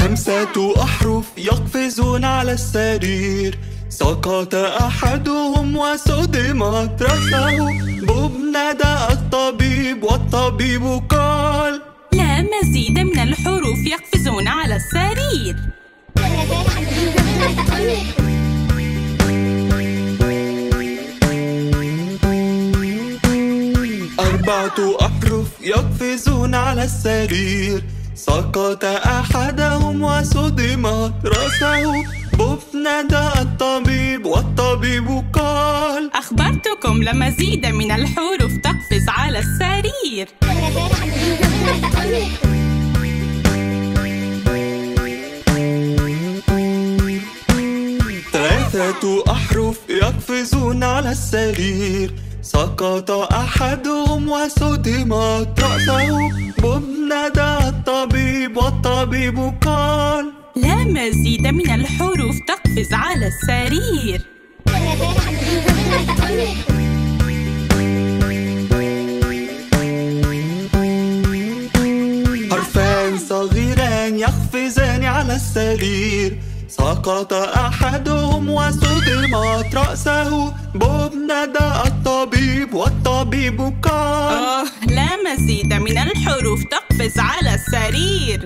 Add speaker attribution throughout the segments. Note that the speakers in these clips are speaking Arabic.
Speaker 1: 5 أحرف يقفزون على السرير. سقط أحدهم وصدمت رأسه. بوب نادى الطبيب والطبيب قال:
Speaker 2: لا مزيد من الحروف يقفزون على السرير.
Speaker 1: 4 أحرف يقفزون على السرير. سقط أحدهم وصدمت رأسه. بوب نادى الطبيب والطبيب قال:
Speaker 2: أخبرتكم لا مزيد من الحروف تقفز على السرير.
Speaker 1: 3 أحرف يقفزون على السرير. سقط أحدهم وصدمت رأسه. بوب نادى الطبيب والطبيب قال:
Speaker 2: لا مزيد من الحروف تقفز على السرير.
Speaker 1: 2 صغيران يقفزان على السرير. سقط أحدهم وصدمت رأسه. بوب نادى الطبيب والطبيب قال:
Speaker 2: لا مزيد من الحروف تقفز على السرير.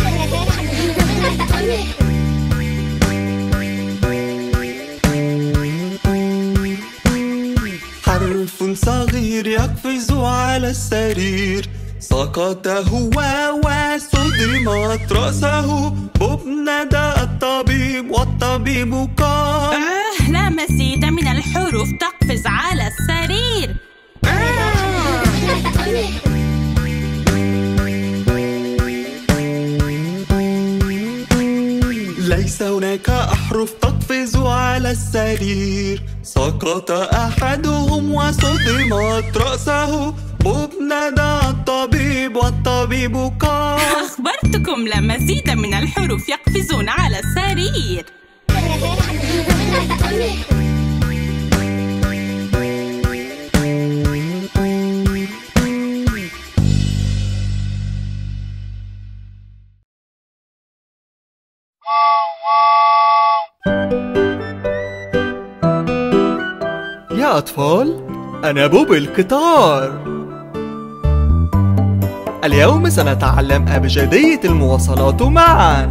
Speaker 1: 1 صغير يقفز على السرير. سقط هو وصدمت رأسه. بوب نادى الطبيب والطبيب قال:
Speaker 2: لا مزيد من الحروف تقفز على السرير.
Speaker 1: 'ليس هناك أحرف تقفز على السرير. سقط أحدهم وصدمت رأسه. بوب نادى الطبيب والطبيب قال:
Speaker 2: أخبرتكم لا مزيد من الحروف يقفزون على السرير.
Speaker 1: يا أطفال، أنا بوب القطار. اليوم سنتعلم أبجدية المواصلات معا.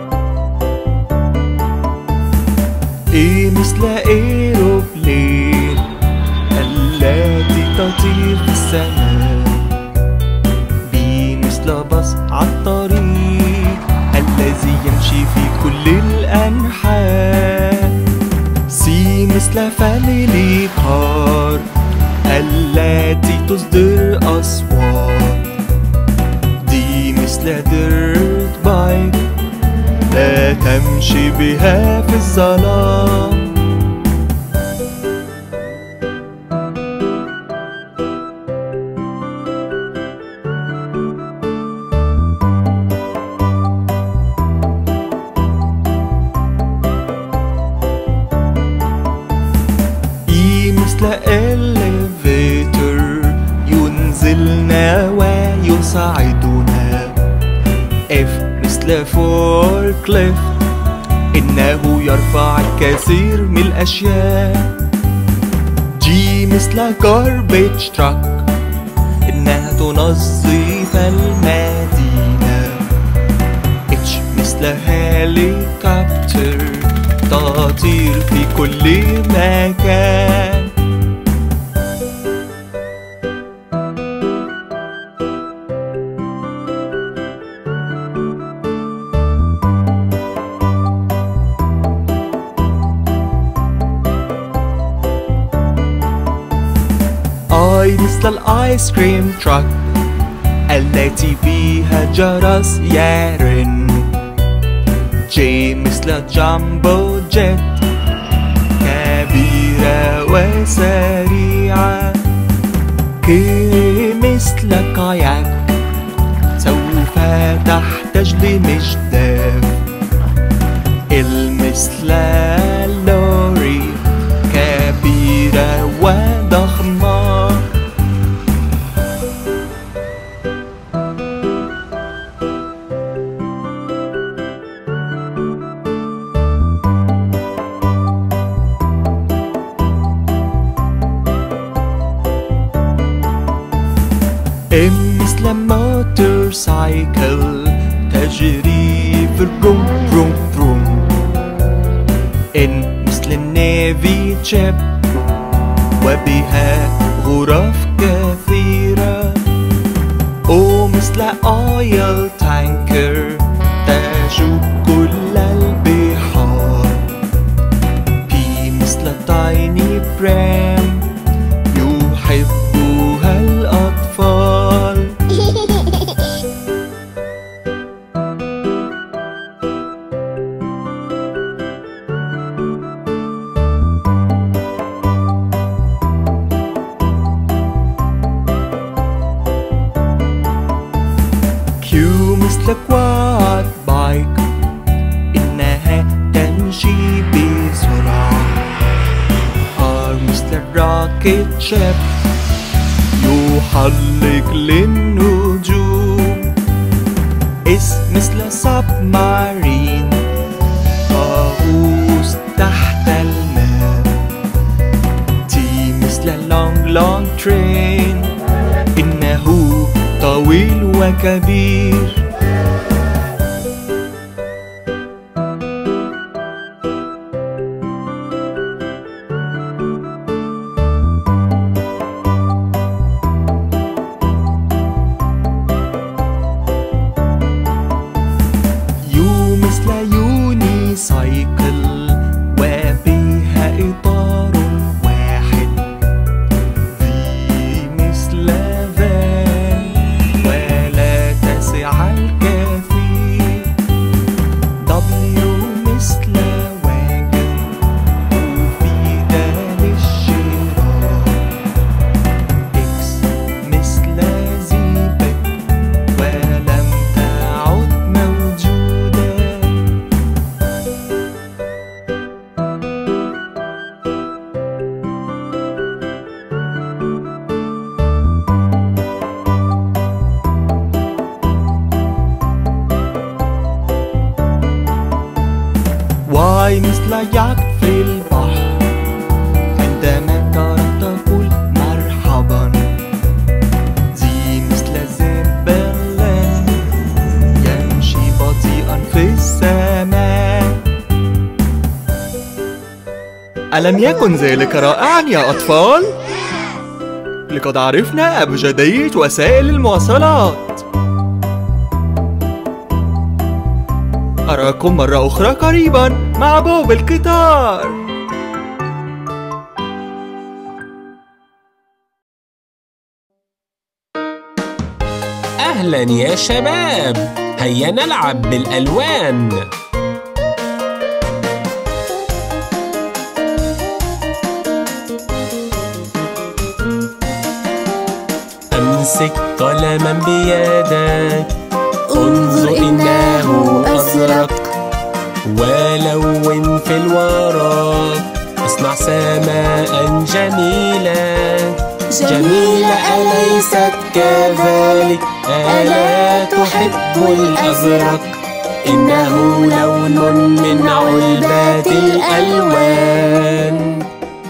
Speaker 1: إيه مثل إيروبلين التي تطير في السماء. بي مثل باص عالطريق الذي يمشي في كل الأنحاء. سي مثل فاميلي كار التي تصدر أصوات. دي مثل ديرت بايك لا تمشي بها في الظلام. elevator ينزلنا ويصعدنا. F مثل forklift إنه يرفع الكثير من الأشياء. G مثل garbage truck إنها تنظف المدينة. H مثل helicopter تطير في كل مكان. I مثل الآيس كريم تراك التي بها جرس يرن. J مثل جامبو جيت كبيرة وسريعة. K مثل كاياك سوف تحتاج لمجداف. L مثل لوري كبيرة وضخمة. مثل موتور سايكل تجري في البروم بروم بروم. إن مثل النيفي تشيب وبها غرف كثيرة. ومثل اويل تانكر تجوب كل البحار. في مثل تايني برام يحبها الأطفال. كيو مثل كواد بايك إنها تمشي بسرعة. آر مثل الراكت شيب يحلق للنجوم. اس مثل سبمارين طاووس تحت الماء. تي مثل لونج لونج ترين إنه طويل وكبير. يو مثل يوني سايكل وبها إطار واحد. في مثل فان ولا تسع الكثير. دبليو مثل واجن مفيدة للشراء. إكس مثل زيبق ولم تعد موجودة. واي مثل يك في البحر عندما تراك تقول مرحبا. زي مثل زبلة يمشي بطيئا في السماء. ألم يكن ذلك رائعا يا أطفال؟ لقد عرفنا أبجدية وسائل المواصلات. أراكم مرة أخرى قريبا مع بوب القطار.
Speaker 3: أهلا يا شباب، هيا نلعب بالألوان. أمسك قلما بيدك، انظر إنه أزرق. ولون في الورق، اصنع سماء جميلة. جميلة أليست كذلك؟ ألا تحب الأزرق؟ إنه لون من علبات الألوان.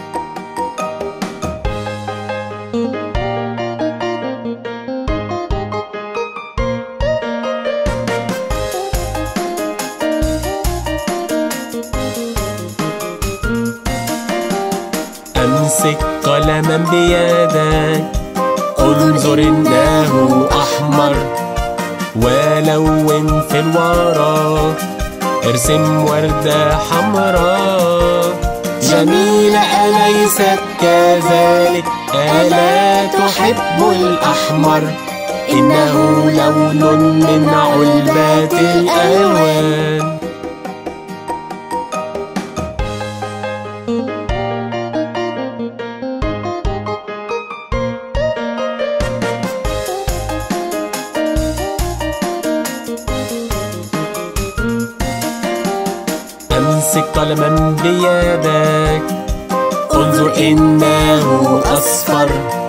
Speaker 3: أمسك قلما بيدك، انظر إنه أحمر. ولون في الورق، ارسم وردة حمراء. جميلة أليست كذلك؟ ألا تحب الأحمر؟ إنه لون من علبات الألوان. أمسك قلما بيدك، انظر إنه أصفر.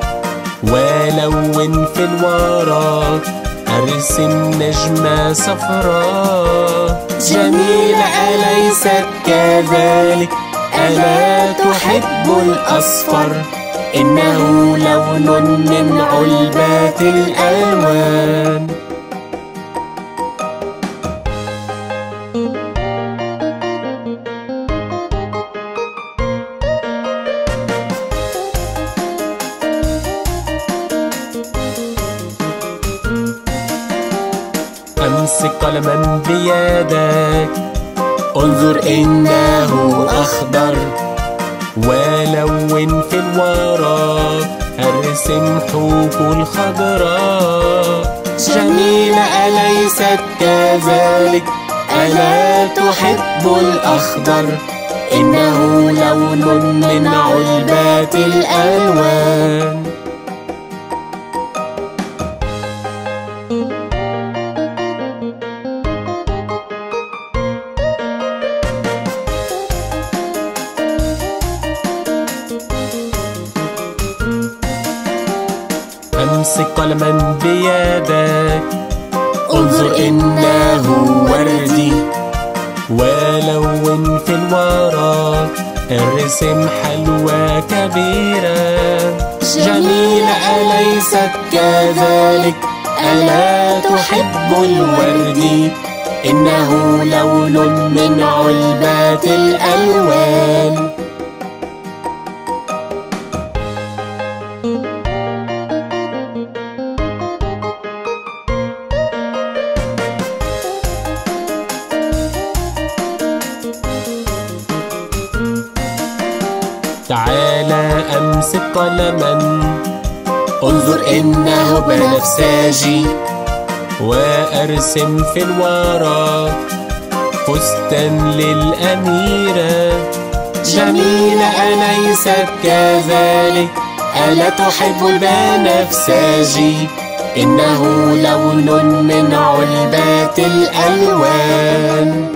Speaker 3: ولون في الورق، أرسم نجمة صفراء. جميلة أليست كذلك؟ ألا تحب الأصفر؟ إنه لون من علبات الألوان. أمسك قلما بيدك، انظر إنه أخضر، ولون في الورق، ارسم حبوب الخضراء. جميلة أليست كذلك؟ ألا تحب الأخضر؟ إنه لون من علبات الألوان. أمسك قلما بيدك، انظر إنه وردي، ولون في الورق، ارسم حلوى كبيرة. جميلة أليست كذلك؟ ألا تحب الورد؟ إنه لون من علبات الألوان. تعالى أمسك قلما، انظر إنه بنفسجي، وأرسم في الورق فستان للأميرة. جميلة أليست كذلك؟ ألا تحب البنفسجي؟ إنه لون من علبات الألوان.